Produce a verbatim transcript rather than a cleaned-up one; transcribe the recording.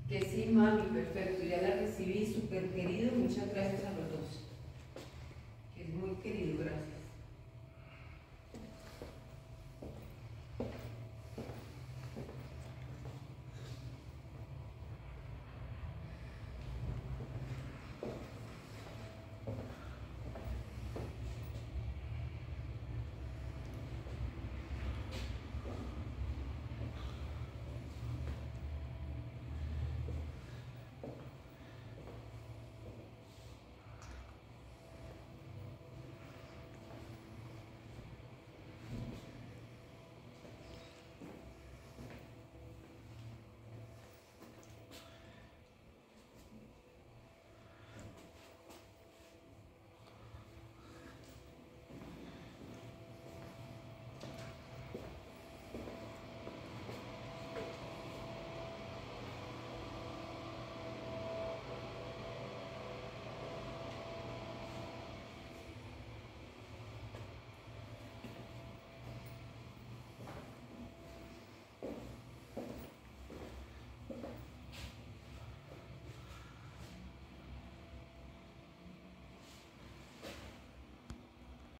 Que sí, mami, perfecto, ya la recibí, súper querido, muchas gracias a los dos. Que es muy querido, gracias.